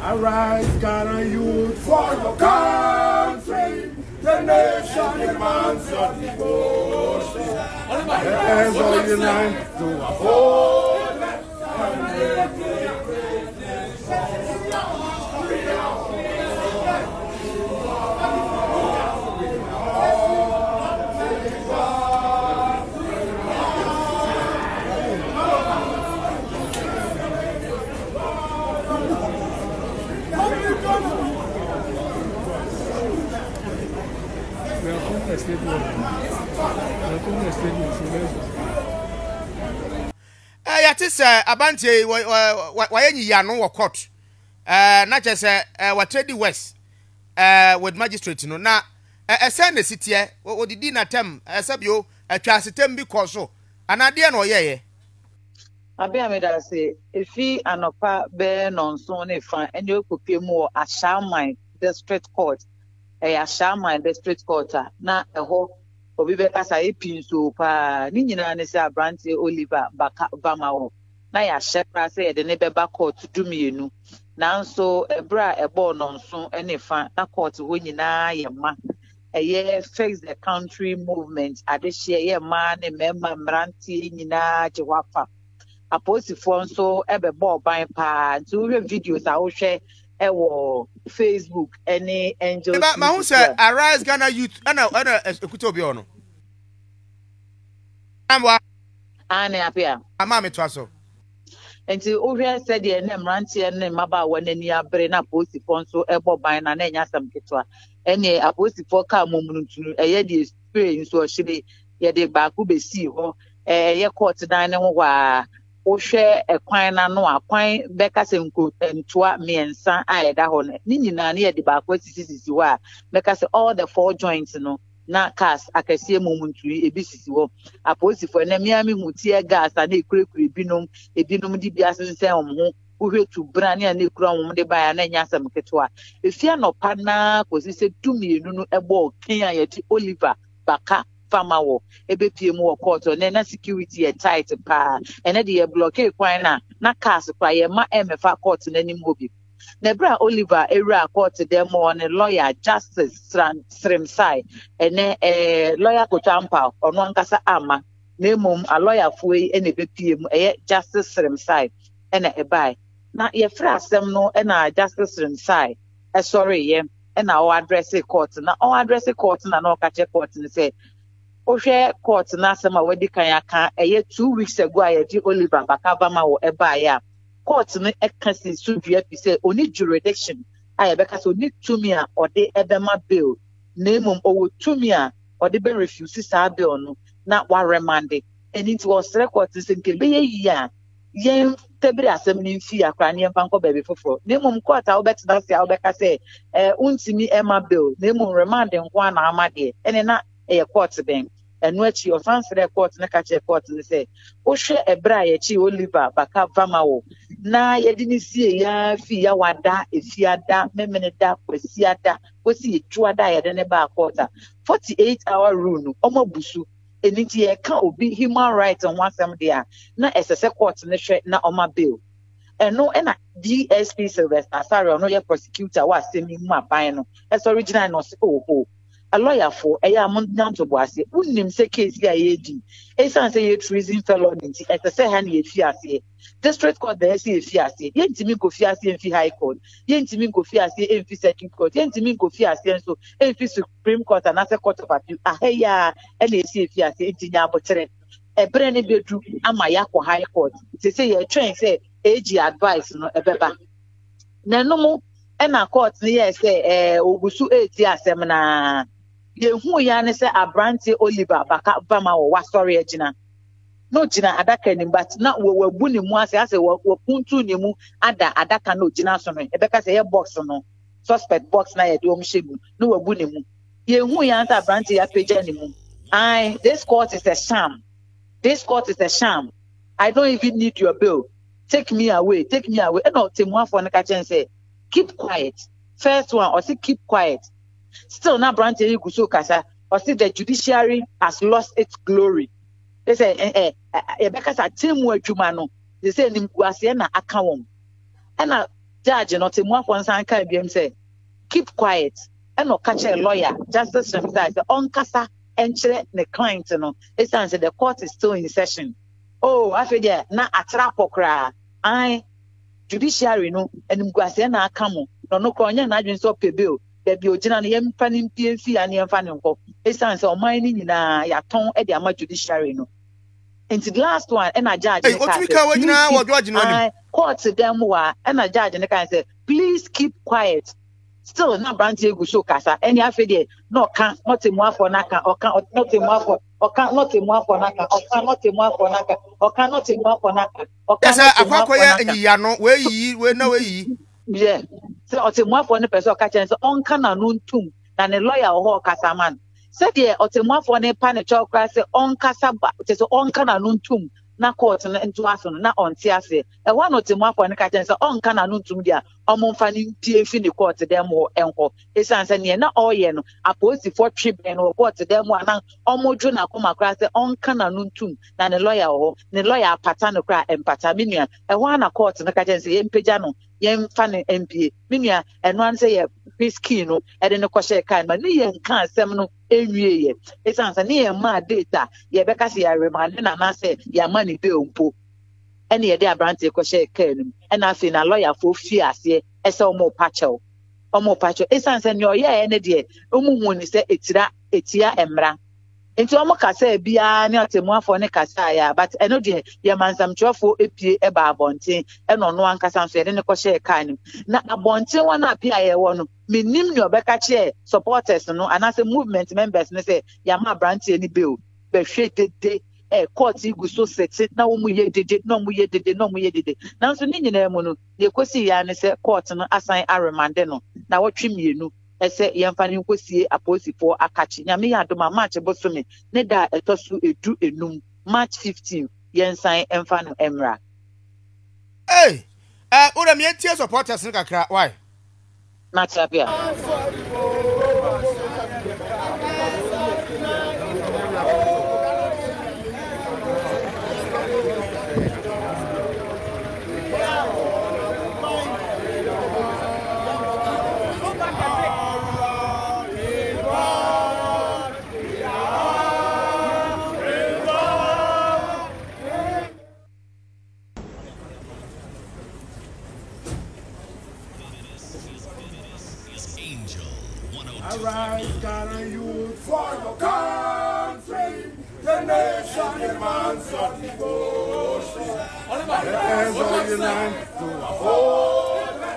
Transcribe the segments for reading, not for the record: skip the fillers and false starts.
Arise, Ghana youth, for your country. The nation demands your devotion. Let us all unite to uphold and make it great. Yati say abante wayenyi yano wo court na che say wa trade west with magistrate no na ese na sitie odidi na tem sabio atwa sitem bi koso anade na oyeye abia me da say efi anopa be nonso ne fa ene okopie mu Agyapong district court Agyapong district court na eho obi be kasa epin so pa ni nyina ne say abrante Oliver Barker Vamawo na ya shepra say de ne beba court dumienu nanso ebra ebo nonso ene fa na court ho nyina ye ma eye fix the country movement adehye ye ma ne member mranti nyina jewafa aposifo nso ebebo ban pa nti wo videos a wo hwe ewo Facebook any angel ma hu say Arise Ghana youth ana ekuto obi ono amwa ane apia ama me twaso nti wo hwe said ye ne mrantie ne maba wanani abre na aposifo nso ebo ban na nya sam ketwa ene aposifo ka momuntunu eye de experience so hire ye de ba ku besi ho ye court dan ne ho wa wo hwe ekwan na no akwan beka se ntoa miensa ayeda ho ni nyina ne ye de ba ku sisi wa beka se all the four joints no na cars akasie momunturi ebi sisi ho aposifo na miami mutie gas na ekurekure binom ebinom di bia sensen omho uhwe tu brane na ekura omho de baya na nya asam ketwa efia no pa na kosise dumienu no ebo ken ayeti Oliver Barker Vamawo ebepie mu court na security e tight pa ene de blockade kwan na cars kwa ye ma emefa court na nim hobi na bra Oliver area court dem on lawyer justice Srimsai ene lawyer Kochampa ono nkasa ama na mum a lawyer fuei ene bepie mu justice Srimsai ene ebai na ye fra asem no ena justice Srimsai sorry ye ena o address court na no kache court ni say o hwe court na asem a wadi kan aka 2 weeks ago ayedi Oliver Barker Vamawo ebai ya court no ekasi sudua bi say oni jurisdiction ayebeka so ni tumi a ode ebema bill na mum owo tumi a ode be refuse sa bill no na wa remand eni ti was record say nke be yi a yen tebiri asem ni mfi akra ne mfa nko baby foforo na mum court a obetna say obeka say untimi ema bill na mum remand nko na amade eni na court ben enu achi ofansere court na kache court ni say o hwe ebra ye chi Oliver Barker Vamawo na yedini sie ya fi ya wada efiada memene da kwasiada kwasi etuada yede ne ba court 48-hour rule no omabusu eniti ye ka obi human rights on wasem dia na esese court ne hwe na oma bill eno na DSP Sylvester Asare no ye prosecutor wa semi mu aban no es original no se oh a lawyer for amount to boase unim se case ya yedi esan say ye treason felony nti esese ha na ye fiase district court there say fiase yentimi go fiase enfi high court yentimi go fiase enfi circuit court yentimi go fiase so enfi supreme court and another court of appeal ahya ene say fiase entinya abotere ebre ne bedu ama yakọ high court say ye train say AG advice no ebeba na no mo ena court ne ye say ogusu eti asem na ye hu ya ne say abrante Oliver Barker Vamawo wa sorry agina no jina adaka ni but na wabu ni mu ase wapuntu ni mu adaka no jina so no ebeka say ye box no suspect box na ye de omshegu no wabu ni mu ye hu ya anta abrante ya page ni mu this court is a sham I don't even need your bill take me away and no temu afọ na ka chen say keep quiet first one or say keep quiet still na abrante you so kasa or say the judiciary has lost its glory. They say because I tell you adwuma no they say nimguase na aka won and judge not in one for san kai biem say keep quiet and no catch a lawyer justice says the on kasa enche the client no it stands the court is still in session. Oh I feel there na atra pokra I judiciary no enim guase na aka mo no kronya na adwen so pebel da bi ogina na yem panim PMC and yem fanim ko it stands o man ni nyina ya ton e de ama judiciary no. And the last one, and a judge. Hey, court to them and a judge and the guy said, please keep quiet. Still, not brandy go show casa. Any affidavit, no can't not a more for naka, or can't not a more for, or can't not a more for naka, or can't not a more for naka, or can't not a more for naka, or can't not a where ye, where no way. Yeah, so it's a more for the person catching so on can a noon tomb than a lawyer or casa man. Said ye otemwa for ne pane chokra se on kasa ba te so on kana nuntum na court na ntu aso na on ti ase e one otemwa for ne ka chen se on kana nuntum dia omomfa ni tie fi ni court dem ho enko esanse ne na oye no aposi for tribune no court dem ho na omoju na koma kra se on kana nuntum na ne lawyer ho ne lawyer apata no kra empata minua e ho na court na ka chen se yempeja no yemfa ne MPA minua eno an se ye risky no e de ne kwahye kan ma ne ye nka asem no enwie ye esanse ne ye ma data ye beka se ya remand na na se ya ma ni be ompo ene ye de abrante kwahye kan no e na afi na lawyer for fi ase e se omo pacho esanse ne oye ene de omuhu ni se etia emra enti omo kasa bia ne otemuafo ne kasa ya but eno de ye mansamtwofo epie e ba abonten eno no ankasa so ye de ne kwahye kan na abonten wana apia ye wo no minim ne obeka che supporters no anase movement members ne say yama branch any bill be hwedede court igu so set na wo mu ye dede no mu ye dede na so ni nyina mu no ye kosi ya ne say court no assign arremand no na wo twemienu ese yemfa ne kosie aposifo akachi nyame ya adoma march bosome ne da etosu edu enum March 15 yensan emfa no emra hey ora me tie supporters no kakra why Not happy. Arise, Ghana youth, for your country, the nation demands your devotion. As all unite to a whole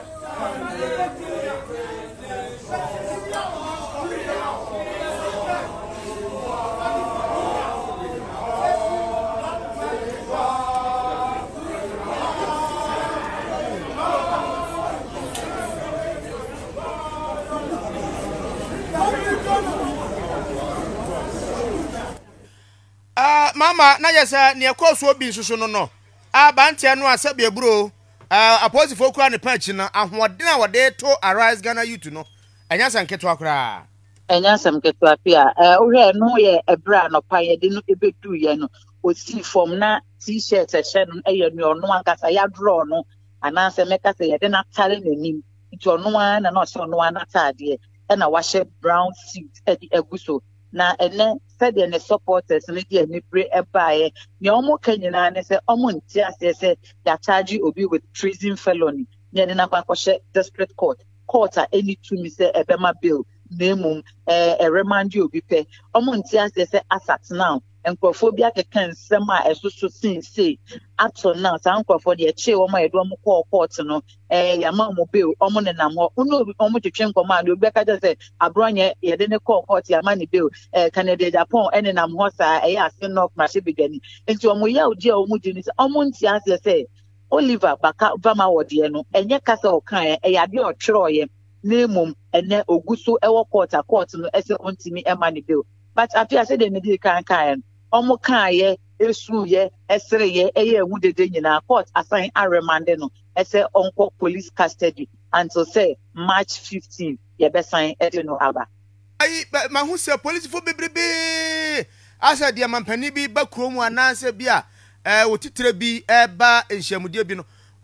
mama na yesa ne ekoso obi susu no abantia no asabia bro aposifo kura ne patch na ahoɔden a wɔde to Arise Ghana Youth no enya sanketo akra enya samketo apia ohwe no ye ebra no pa ye de no ebedu ye no osi form na t-shirt ehye no eye no no ankasa ya draw no ananse meka se ye de na tare nanim nti ono na no se ono na tade e na wahye brown suit e di eguso na ene said the supporters ne dia ni pre ebae ne omo kanyina ne se omo nti ase se ya charge obi with treason felony ne de na kwakɔhye district court a any to me say ebema bill nemum remand obi pe omo nti ase se asat now enkrofobia keka nsem a esoso sinse ato now san nkrofo de eche omo edo omo court no yama mo bill omo ne nam ho uno omo twetwe nkoma de obi ka je abronye ye de ne court yama ni bill Canada Agyapong ene nam ho sa ase no mashe bigani enti omo ya odi a omo di ni omo nti ase se Oliver Barker vama wode no enye kasa okan yade otweroye nemum ene oguso ewo court no ese ontimi ema ni bill but appear say the media kan omo kan ye esu ye esere ye eye ewu dede nyina court assign remand no ese onko police custody until say March 15 ye be sign no aba ai ma hu se police fo bebrebe asa dia mampani bi ba kromu ananse bia wotitire bi eba enhyamude bi no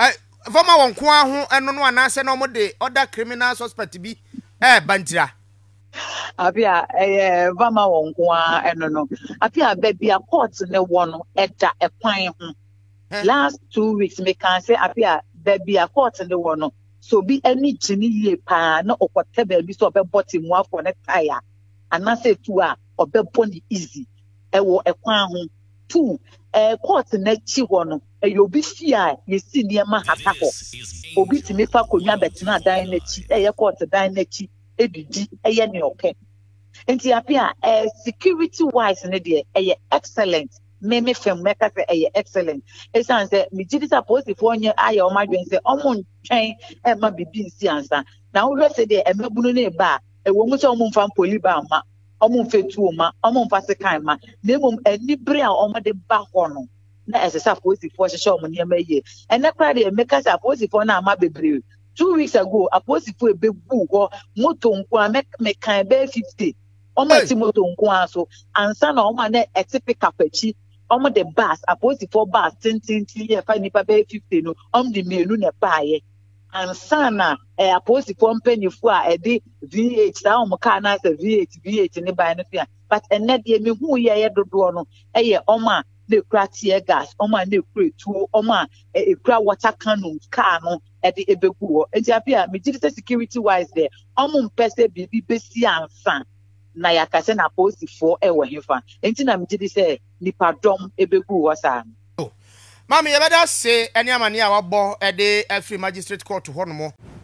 Vama won kwa ho eno no anase na omode other criminal suspect bi bantira. Apia vama won kwa eno no. Apia baby a court ne wo no eda ekwan ho. Last 2 weeks me can say apia baby a court ne wo no. So be any chini ye pa na okote baby so be bottom mu afọ ne tire. Anase tu a obebo ni easy. Ewo ekwan ho. 2 court na chi ho no. Eyobi fia ye si niema hata ho. Obi timi fa konwa betina dan na chi. Court dan na chi. Edidi ne okay. Enti apia security wise ne de excellent. Me fem make say excellent. Esan say me gidi suppose for onye aye o madwen say omo ntwen ma bibi nsi ansa. Na wo say de emebunu ne ba wo mu say omo mfa poli ba ma omo mfetu ma omo mfa sekan ma na mum anibre a omo de ba ho no na esesa suppose for hye omo ne ma ye ene kra de make say suppose for na ama bebre 2 weeks ago suppose for ebebu ho moto nko me kan be 50 omo ti moto nko aso ansa na omo na etipika pachi omo de bus suppose for bus tintin ye fa nipa be 50 no omo de melu na baaye ansa na suppose for mpanyifo a ede V8 sa omo ka na say V8 ne baaye no fia but ene de me hu ye dodo no omo a de kura tear gas omo a de kura tuo omo a kura water cannon car no ede ebegu ho enti apia me gidi security wise there omo mpese bibi besi ansa na yakase na post for ewo hefa enti na me gidi say nipa dom ebegu ho sa Mami, you better say any amani a wabo ede free magistrate court ho no mo.